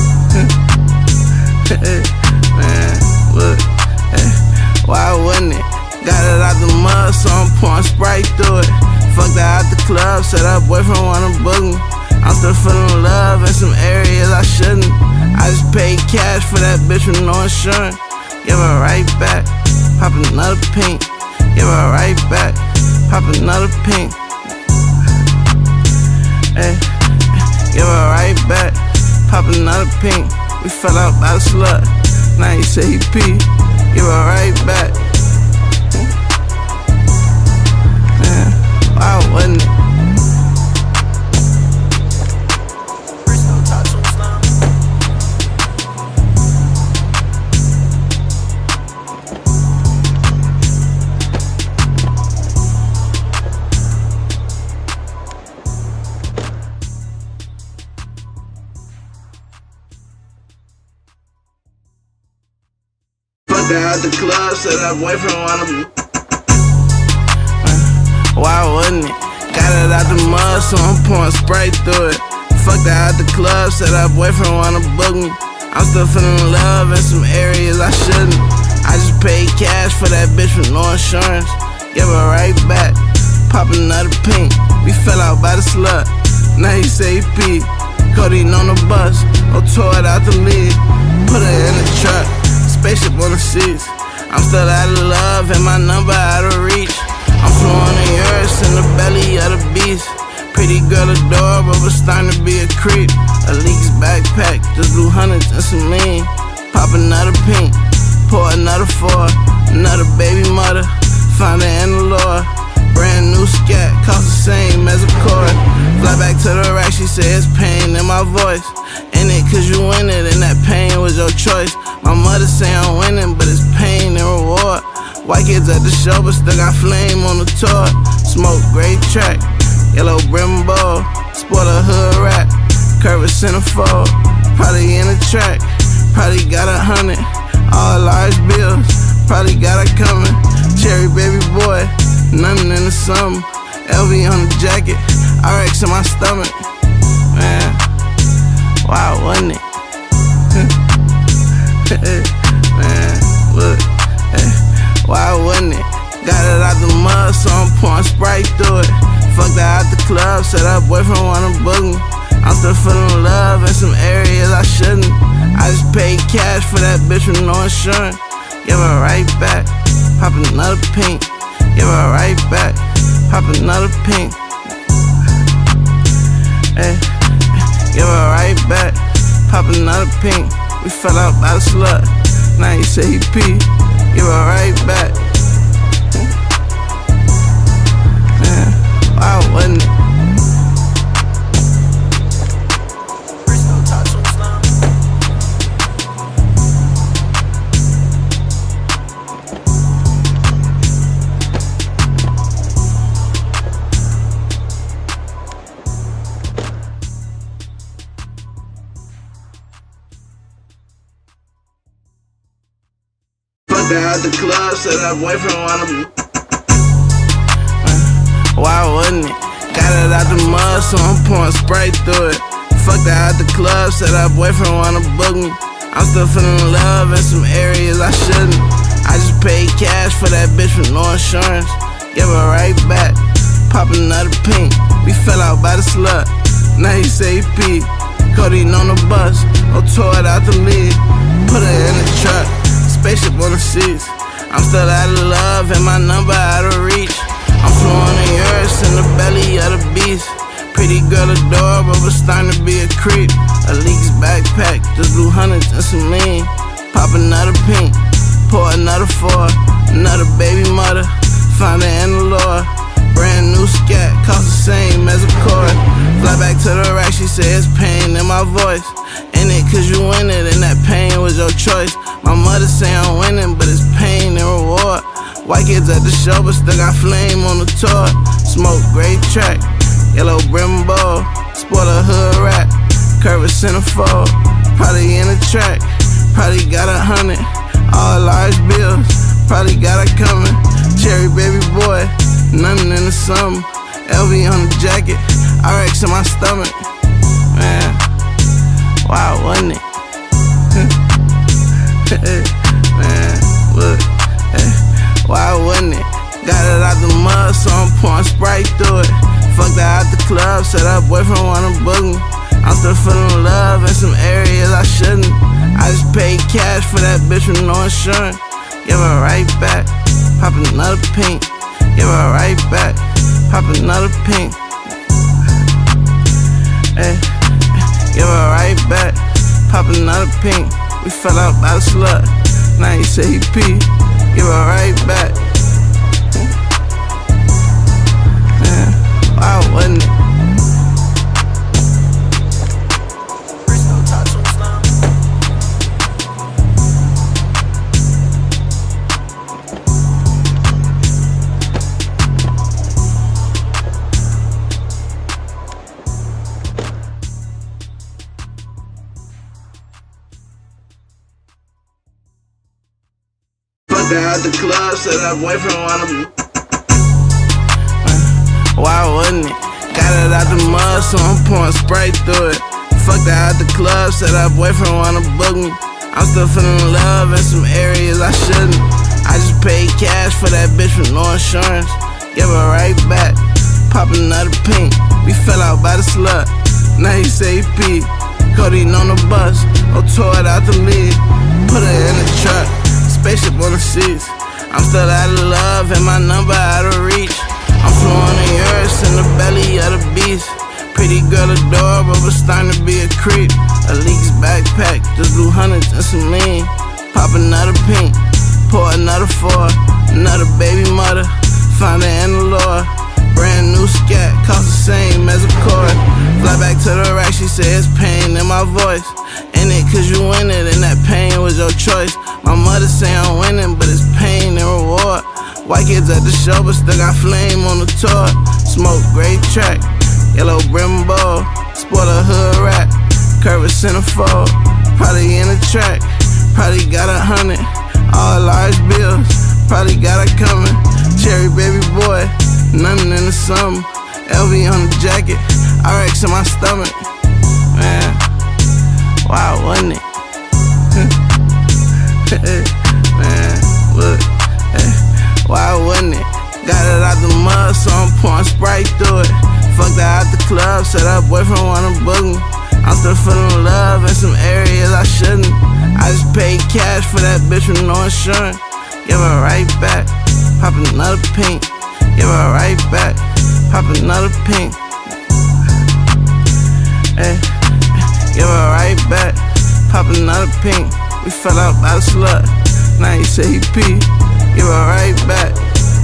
Man, look, hey, why wouldn't it? Got it out the mud, so I'm pouring Sprite through it. Fucked her out the club, said her boyfriend wanna book me. I'm still feeling love in some areas I shouldn't. I just paid cash for that bitch with no insurance. Give her right back, pop another pink. Give her right back, pop another pink. Hey, give her right back, pop another pink. We fell out by the slut, now he say he pee. Give her right back. Man, why wouldn't it? Fucked her at the club, said her boyfriend wanna. Why wouldn't it? Got it out the mud, so I'm pouring Sprite through it. Fucked her at the club, said her boyfriend wanna book me. I'm still feeling love in some areas I shouldn't. I just paid cash for that bitch with no insurance. Give her right back, pop another pink. We fell out by the slut, now he say he pee. Codeine on the bus, or tore it out the lead. Put her in the truck, spaceship on the seats. I'm still out of love and my number out of reach. I'm floorin the Urus in the belly of the beast. Pretty girl adorable, but starting to be a creep. Alyx backpack, just blew hundreds and some lean. Pop another pink, pour another four. Another baby mother, found her in the Lord. Brand new scat, cost the same as a cord. Fly back to the rack, she say it's pain in my voice. In it cause you win it, and that pain was your choice. My mother say I'm winning, but it's pain and reward. White kids at the show, but still got flame on the tour. Smoke, great track, yellow brim bowl. Sport a hood rat, curve a centerfold. Probably in the track, probably got a hundred. All large bills, probably got it coming. Cherry baby boy, nothing in the summer. L V on the jacket, Alyx in my stomach. Man, why wouldn't it? Man, look, hey, why wouldn't it? Got it out the mud, so I'm pouring Sprite through it. Fucked her at the club, said her boyfriend wanna book me. I'm still feeling love in some areas I shouldn't. I just paid cash for that bitch with no insurance. Give her right back, pop another pink. Give her right back, pop another pink. Hey, give her right back, pop another pink. We fell out by the slut, now he say he pee. Give her right back. Man, why wouldn't it? Bhristo, tourin, slut. Fucked her at the club, said her boyfriend wanna. Why wouldn't it? Got it out the mud, so I'm pouring Sprite through it. Fucked her at the club, said her boyfriend wanna book me. I'm still feeling love in some areas I shouldn't. I just paid cash for that bitch with no insurance. Give her right back, pop another pink. We fell out by the slut, now he say he pee. Codeine on the bus, or tore it out the lead. Put her in the truck, spaceship on the seats. I'm still out of love and my number out of reach. I'm floorin the Urus in the belly of the beast. Pretty girl adorable, but starting to be a creep. Alyx backpack, just blew hundreds and some lean. Pop another pink, pour another four. Another baby mother, found her in the Lord. Brand new scat, cost the same as a cord. Fly back to the rack, she say it's pain in my voice. In it cause you win it, and that pain was your choice. My mother say I'm winning, but it's pain and reward. White kids at the show, but still got flame on the tour. Smoke, great track, yellow brim bowl. Sport a hood rat, curve a centerfold. Probably in the track, probably got a hundred. All large bills, probably got it coming. Cherry baby boy, nothing in the summer. L V on the jacket, Alyx in my stomach. Man, why wouldn't it? Man, look, hey, why wouldn't it? Got it out the mud, so I'm pouring Sprite through it. Fucked her at the club, said her boyfriend wanna book me. I'm still feeling love in some areas I shouldn't. I just paid cash for that bitch with no insurance. Give her right back, pop another pink. Give her right back, pop another pink. Hey, give her right back, pop another pink. We fell out by the slut, now he say he pee. Give her right back. Man, why wouldn't it? Fucked her at the club, said her boyfriend wanna. Why wouldn't it? Got it out the mud, so I'm pouring Sprite through it. Fucked her at the club, said her boyfriend wanna book me. I'm still feeling love in some areas I shouldn't. I just paid cash for that bitch with no insurance. Give her right back, pop another pink. We fell out by the slut, now he say he pee. Codeine on the bus, or tore it out the lead. Put her in the truck, spaceship on the seats. I'm still out of love and my number out of reach. I'm floorin in Urus in the belly of the beast. Pretty girl adorable, but starting to be a creep. Alyx backpack, just do hundreds and some lean. Pop another pink, pour another four. Another baby mother, find her in the Lord. Brand new scat, cost the same as a chord. Fly back to the rack, she say it's pain in my voice. In it cause you win it, and that pain was your choice. My mother say I'm winning, but it's pain and reward. White kids at the show, but still got flame on the tour. Smoke, great track, yellow brim bowl. Sport a hood rat, curve a centerfold. Probably in the track, probably got a hundred. All large bills, probably got it coming. Cherry baby boy, nothing in the summer. L V on the jacket, Alyx in my stomach. Man, why wouldn't it? Man, look, hey, why wouldn't it? Got it out the mud, so I'm pouring Sprite through it. Fucked her at the club, said her boyfriend wanna book me. I'm still feeling love in some areas I shouldn't. I just paid cash for that bitch with no insurance. Give her right back, pop another pink. Give her right back, pop another pink. Hey, give her right back, pop another pink. We fell out by the slut, now he say he pee. Give her right back.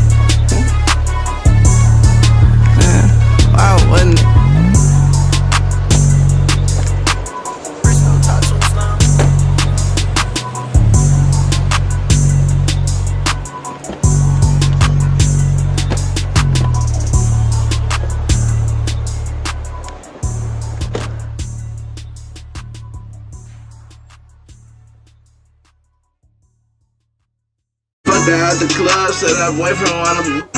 Man, why wouldn't it? Bhristo, touch on slam. Fucked her at the club, said her boyfriend wanna.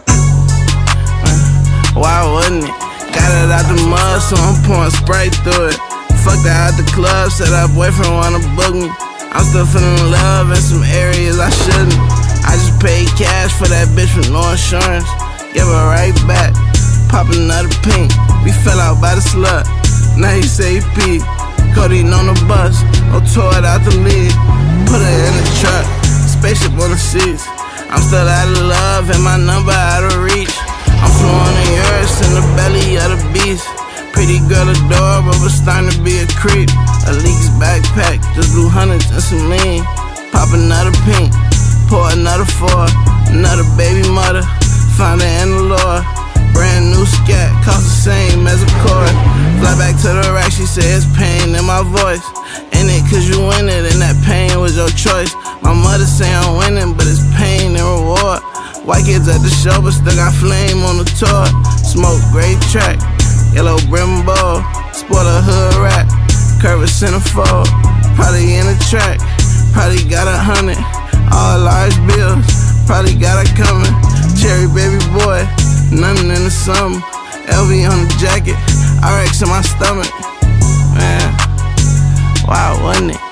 Why wouldn't it? Got it out the mud, so I'm pouring Sprite through it. Fucked her at the club, said her boyfriend wanna book me. I'm still feeling love in some areas I shouldn't. I just paid cash for that bitch with no insurance. Give her right back, pop another pink. We fell out by the slut, now he say he pee. Codeine on the bus, or tore it out the lead. Put her in the truck, spaceship on the seats. I'm still out of love and my number out of reach. I'm floorin in Urus in the belly of the beast. Pretty girl adorable, but starting to be a creep. Alyx backpack, just do hundreds and some lean. Pop another pink, pour another four. Another baby mother, find her in the Lord. Brand new scat, cost the same as a chord. Fly back to the rack, she say it's pain in my voice. In it cause you win it, and that pain was your choice. My mother say I'm winning, but it's pain and reward. White kids at the show, but still got flame on the tour. Smoke, great track, yellow brim bowl. Sport a hood rat, curve a centerfold. Probably in the track, probably got a hundred. All large bills, probably got it coming. Cherry baby boy, nothing in the summer. L V on the jacket, Alyx in my stomach. Man, why wouldn't it?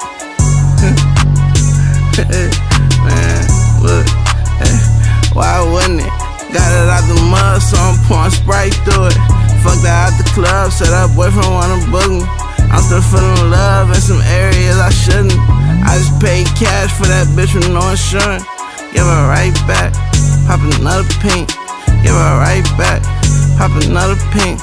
Man, look, hey, why wouldn't it? Got it out the mud, so I'm pouring Sprite through it. Fucked her at the club, said her boyfriend wanna book me. I'm still feeling love in some areas I shouldn't. I just paid cash for that bitch with no insurance. Give her right back, pop another pink. Give her right back, pop another pink.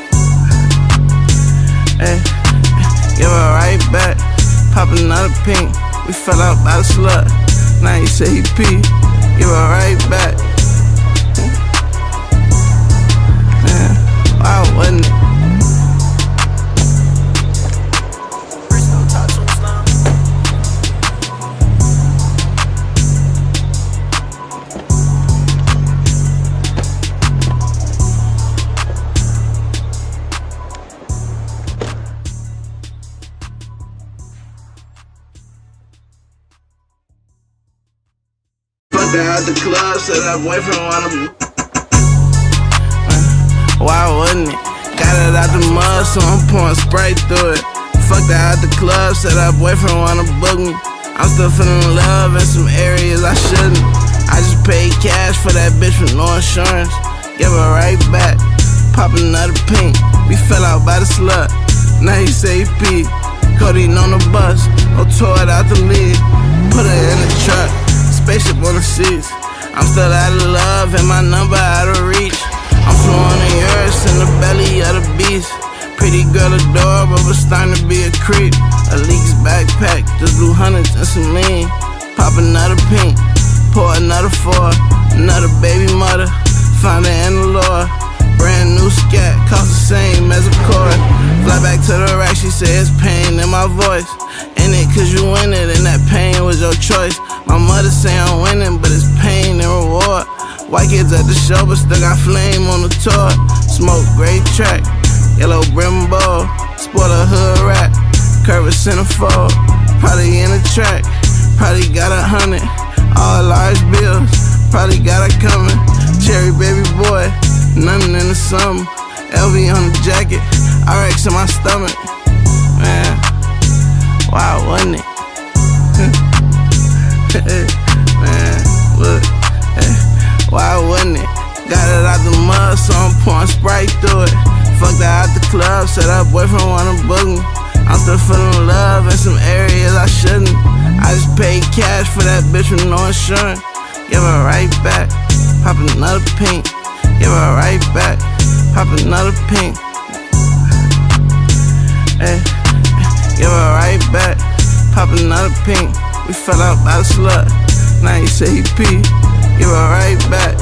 Hey, give her right back, pop another pink. We fell out by the slut, now he say he pee. Give her right back. Man, why wouldn't it? Fucked her out the club, said her boyfriend wanna. Why wouldn't it? Got it out the mud, so I'm pouring Sprite through it. Fucked her out the club, said her boyfriend wanna book me. I'm still feeling love in some areas I shouldn't. I just paid cash for that bitch with no insurance. Give her right back, pop another pink. We fell out by the slut, now he say he pee. Codeine on the bus, or tore it out the lid. Put her in the truck, spaceship on the seats. I'm still out of love and my number out of reach. I'm flooring the Urus in the belly of the beast. Pretty girl adorable, but starting to be a creep. Alyx backpack, just blue hundreds and some lean. Pop another pink, pour another four. Another baby mother, find her in the Lord. Brand new scat, cost the same as a chord. Fly back to the rack, she says pain in my voice. In it cause you win it, and that pain was your choice. My mother say I'm winning, but it's pain and reward. White kids at the show, but still got flame on the tour. Smoke, great track, yellow brim bowl. Sport a hood rat, curve a centerfold. Probably in the track, probably got a hundred. All large bills, probably got it coming. Cherry baby boy, nothing in the summer. L V on the jacket, Alyx in my stomach. Man, why wouldn't it? Man, look, hey, why wouldn't it? Got it out the mud, so I'm pouring Sprite through it. Fucked her out the club, said her boyfriend wanna book me. I'm still feeling love in some areas I shouldn't. I just paid cash for that bitch with no insurance. Give her right back, pop another pink. Give her right back, pop another pink. Hey, give her right back, pop another pink. We fell out by the slut, now he say he pee. Give her right back.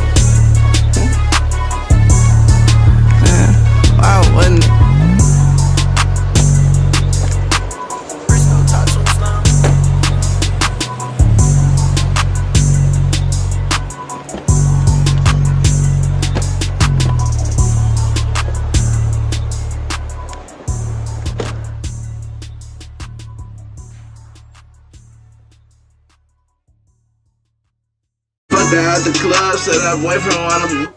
Man, why wouldn't it? Bhristo, talk to him, Slam. Fucked her out the club, said her boyfriend wanna.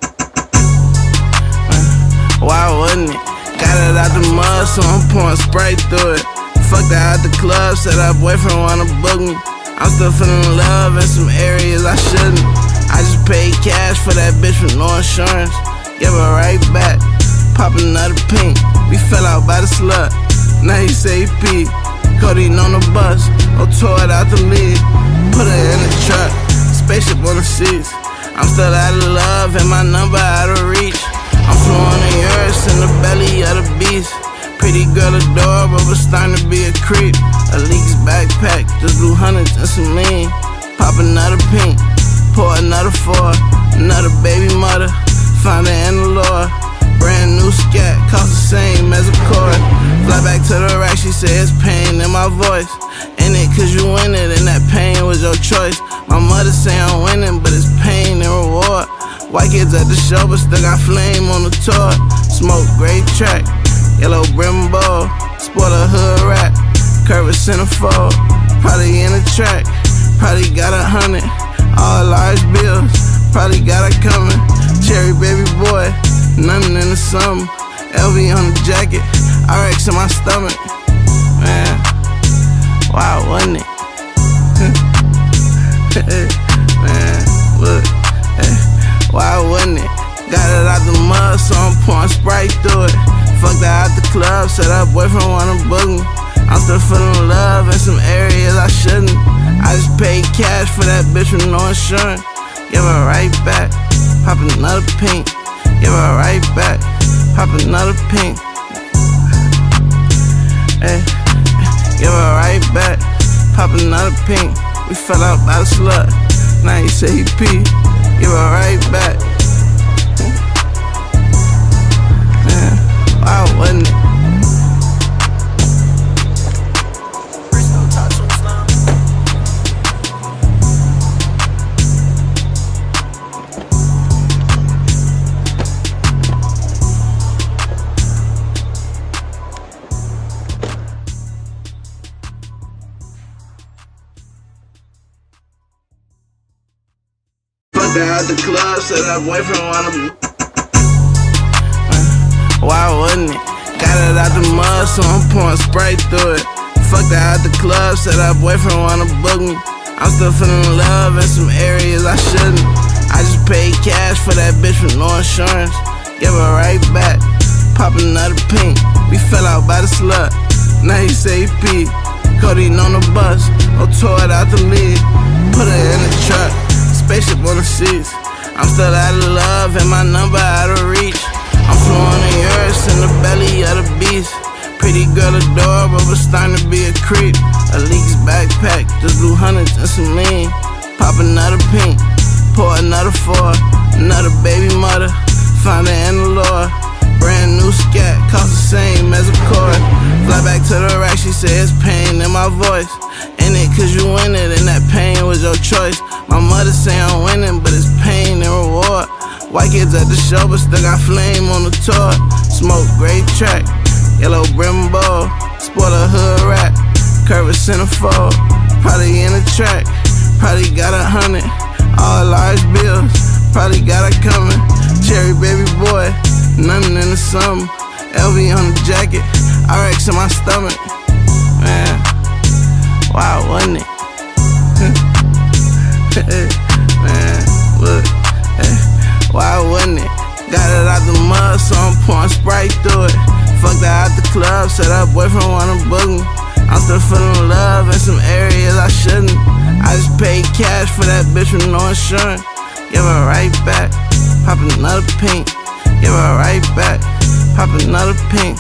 Why wouldn't it? Got it out the mud, so I'm pouring Sprite through it. Fucked her out the club, said her boyfriend wanna book me. I'm still feeling love in some areas I shouldn't. I just paid cash for that bitch with no insurance. Give her right back, pop another pink. We fell out by the slut, now he say he pee. Codeine on the bus, or tore it out the lid. Put her in the truck, spaceship on the seats. I'm still out of love and my number out of reach. I'm flooring the Urus in the belly of the beast. Pretty girl adorable, but starting to be a creep. Alyx backpack, just blue hundreds and some lean. Pop another pink, pour another four. Another baby mother, find her in the Lord. Brand new scat, cost the same as a chord. Fly back to the rack, she says pain in my voice. In it cause you win it, and that pain was your choice. My mother say I'm winning, but it's pain and reward. White kids at the show, but still got flame on the tour. Smoke, great track, yellow brim bowl. Sport a hood rat, curve a centerfold. Probably in the track, probably got a hundred. All large bills, probably got it coming. Cherry baby boy, nothing in the summer. L V on the jacket, Alyx in my stomach. Man, why wouldn't it? Man, look, hey, why wouldn't it? Got it out the mud, so I'm pouring Sprite through it. Fucked her out the club, said her boyfriend wanna book me. I'm still feeling love in some areas I shouldn't. I just paid cash for that bitch with no insurance. Give her right back, pop another pink. Give her right back, pop another pink. Hey, give her right back, pop another pink. We fell out by the slut, now he say he pee. Give her right back. Man, why wouldn't it? Fucked her at the club, said her boyfriend wanna. Why wouldn't it? Got it out the mud, so I'm pouring Sprite through it. Fucked her at the club, said her boyfriend wanna book me. I'm still feeling love in some areas I shouldn't. I just paid cash for that bitch with no insurance. Give her right back, pop another pink. We fell out by the slut, now he say he pee. Codeine on the bus, no tore it out the lid. Put her in the truck, spaceship on the seats. I'm still out of love and my number out of reach. I'm flooring the Urus in the belly of the beast. Pretty girl adorable, but starting to be a creep. Alyx backpack, just blue hundreds and some lean. Pop another pink, pour another four. Another baby mother, find her in the Lord. Brand new scat, cost the same as a chord. Fly back to the rack, she says pain in my voice. In it cause you win it, and that pain was your choice. My mother say I'm winning, but it's pain and reward. White kids at the show, but still got flame on the tour. Smoke, great track, yellow brim bowl. Sport a hood rat, curve a centerfold. Probably in the track, probably got a hundred. All large bills, probably got it coming. Cherry baby boy, nothing in the summer. L V on the jacket, Alyx in my stomach. Man, why wasn't it? Man, look, why wasn't it? Got it out the mud, so I'm pouring Sprite through it. Fucked her out the club, said her boyfriend wanna book me. I'm still feeling love in some areas I shouldn't. I just paid cash for that bitch with no insurance. Give her right back, pop another pink. Give her right back, pop another pink.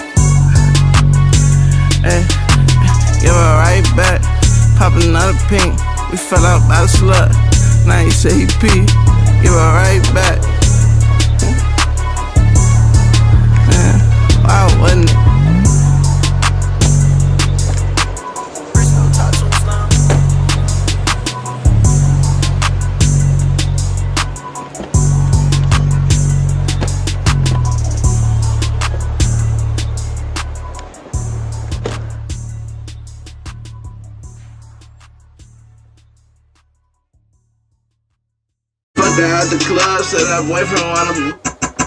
Hey, give her right back, pop another pink. We fell out by the slut, now he say he pee. Give her right back. Man, why wasn't it? Bhristo, tourin, slut. Fucked her at the club, said her boyfriend wanna.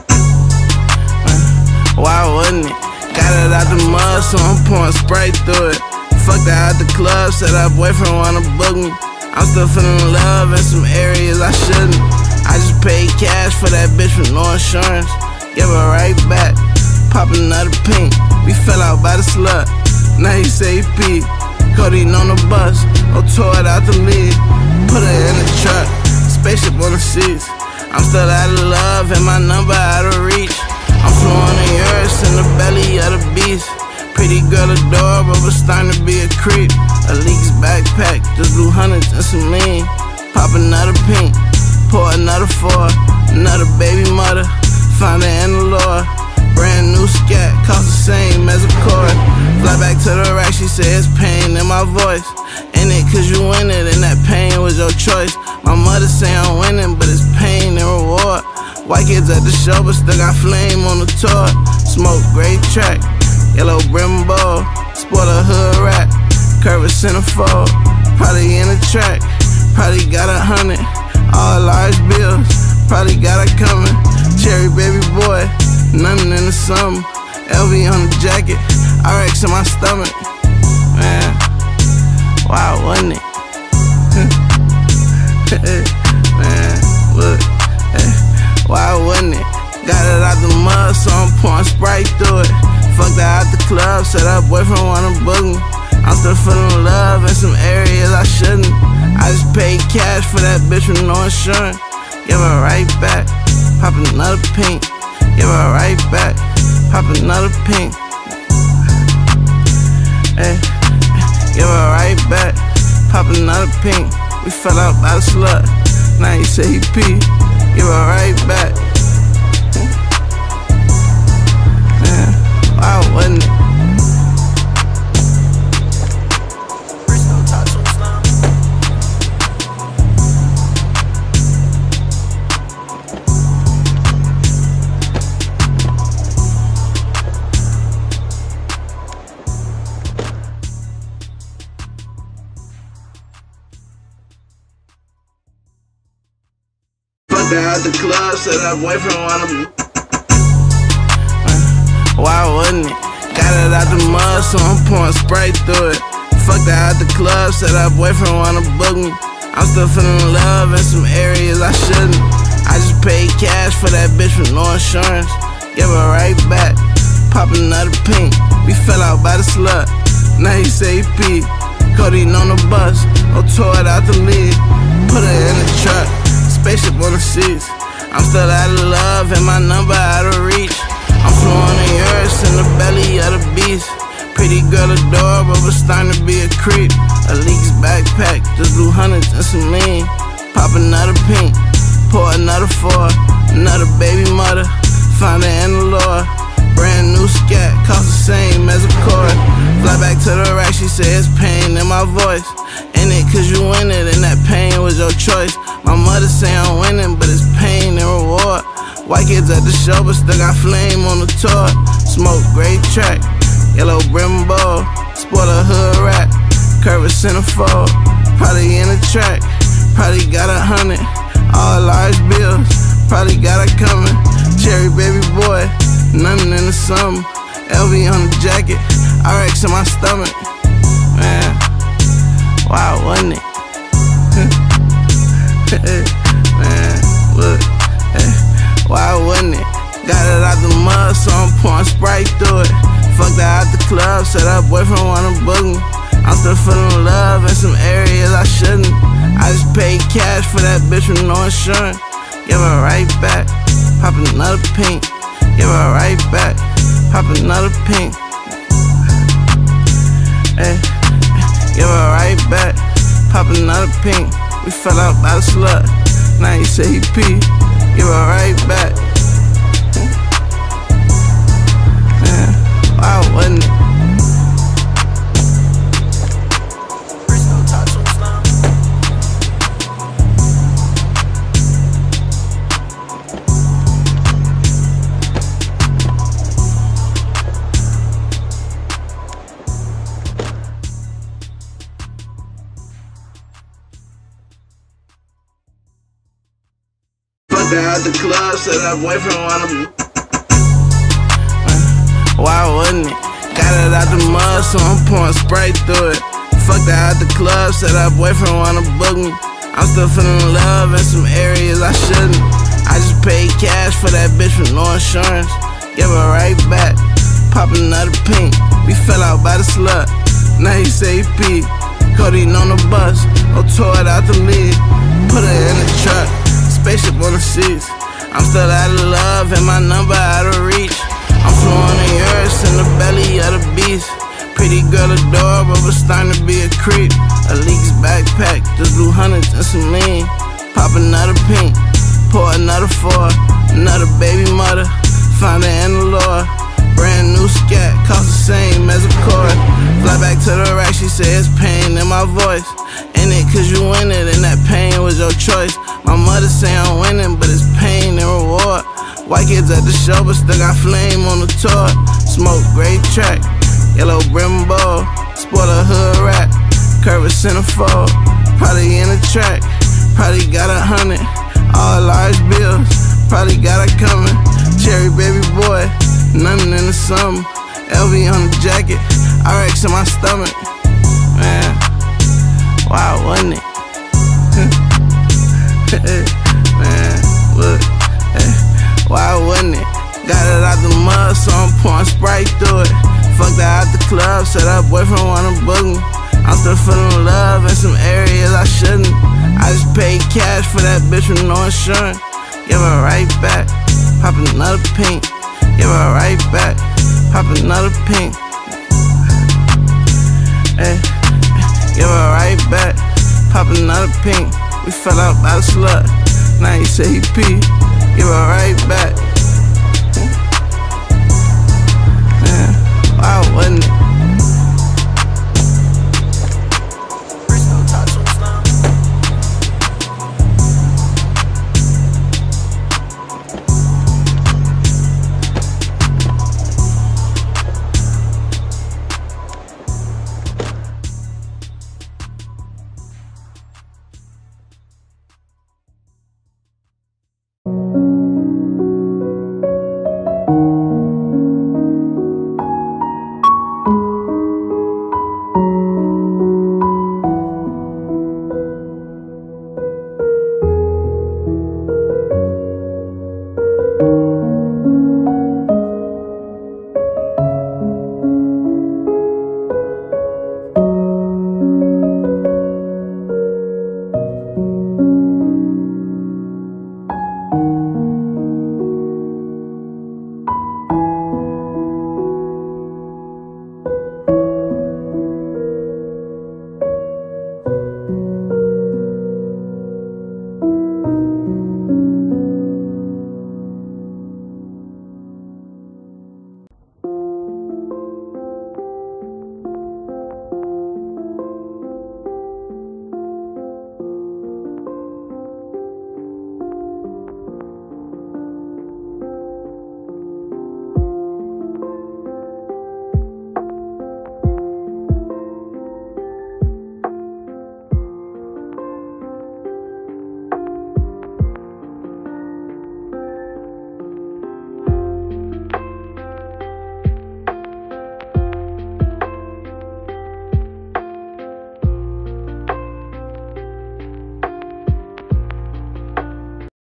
Why wouldn't it? Got it out the mud, so I'm pouring Sprite through it. Fucked her at the club, said her boyfriend wanna book me. I'm still feeling love in some areas I shouldn't. I just paid cash for that bitch with no insurance. Give her right back, pop another pink. We fell out by the slut, now he say he pee. Codeine on the bus, no tore it out the lid. Put her in the truck, spaceship on the seats. I'm still out of love and my number out of reach. I'm flooring the Urus in the belly of the beast. Pretty girl adorable, but starting to be a creep. Alyx backpack, just blue hundreds and some lean. Pop another pink, pour another four. Another baby mother, find her in the Lord. Brand new scat, cost the same as a chord. Fly back to the rack, she says pain in my voice. In it cause you win it, and that pain was your choice. My mother say I'm winning, but it's pain and reward. White kids at the show, but still got flame on the tour. Smoke, great track, yellow brim bowl. Sport a hood rat, curve a centerfold. Probably in the track, probably got a hundred. All large bills, probably got it coming. Cherry baby boy, nothing in the summer. L V on the jacket, Alyx in my stomach. Man, why wasn't it? Man, look, why wasn't it? Got it out the mud, so I'm pouring Sprite through it. Fucked her out the club, said her boyfriend wanna book me. I'm still feeling love in some areas I shouldn't. I just paid cash for that bitch with no insurance. Give her right back, pop another pink. Give her right back, pop another pink. Hey, give her right back, pop another pink. We fell out by the slut, now he say he pee. Give her right back. Man, why wasn't it? Fucked her at the club, said her boyfriend wanna. Why wouldn't it? Got it out the mud, so I'm pouring Sprite through it. Fucked her at the club, said her boyfriend wanna book me. I'm still feeling love in some areas I shouldn't. I just paid cash for that bitch with no insurance. Give her right back, pop another pink. We fell out by the slut, now he say he peed. Codeine on the bus, or tore it out the lid. Put her in the truck, spaceship on the seats. I'm still out of love and my number out of reach. I'm floorin Urus in the belly of the beast. Pretty girl adorable, but starting to be a creep. Alyx backpack, just blue hundreds and some lean. Pop another pink, pour another four. Another baby mother, find her in the Lord. Brand new scat, cost the same as a chord. Fly back to the rack, she says pain in my voice. In it cause you win it, and that pain was your choice. My mother say I'm winning, but it's pain and reward. White kids at the show, but still got flame on the tour. Smoke, great track, yellow brim bowl. Sport a hood rat, curve a centerfold. Probably in the track, probably got a hundred. All large bills, probably got it coming. Cherry baby boy, nothing in the summer. L V on the jacket, Alyx in my stomach. Man, why wasn't it? Man, look, why wasn't it? Got it out the mud, so I'm pouring Sprite through it. Fucked her out the club, said her boyfriend wanna book me. I'm still feeling love in some areas I shouldn't. I just paid cash for that bitch with no insurance. Give her right back, pop another pink. Give her right back, pop another pink. Hey, give her right back, pop another pink. We fell out by the slut, now he say he pee. Give her right back. Man, why wasn't it? Bhristo, tourin, slut. Fucked her at the club, said her boyfriend wanna. Why wouldn't it? Got it out the mud, so I'm pouring Sprite through it. Fucked her at the club, said her boyfriend wanna book me. I'm still feeling love in some areas I shouldn't. I just paid cash for that bitch with no insurance. Give her right back, pop another pink. We fell out by the slut, now he say he peed. Codeine on the bus, or tore it out the lid. Put her in the truck, spaceship on the seats. I'm still out of love and my number out of reach. I'm floorin Urus in the belly of the beast. Pretty girl adorable, but starting to be a creep. Alyx backpack, just blue hundreds and some lean. Pop another pink, pour another four. Another baby mother, find her in the Lord. Brand new scat, cost the same as a chord. Fly back to the rack, she says pain in my voice. In it cause you win it, and that pain was your choice. My mother say I'm winning, but it's pain and reward. White kids at the show, but still got flame on the tour. Smoke, great track, yellow brim bowl. Sport a hood rat, curve a centerfold. Probably in the track, probably got a hundred. All large bills, probably got it coming. Cherry baby boy, nothing in the summer. L V on the jacket, Alyx in my stomach. Man, why wasn't it? Man, look, why wasn't it? Got it out the mud, so I'm pouring Sprite through it. Fucked her out the club, said her boyfriend wanna book me. I'm still feeling love in some areas I shouldn't. I just paid cash for that bitch with no insurance. Give her right back, pop another pink. Give her right back, pop another pink. Hey, give her right back, pop another pink. We fell out by the slut, now he say he pee. Give her right back. Man, why wasn't it?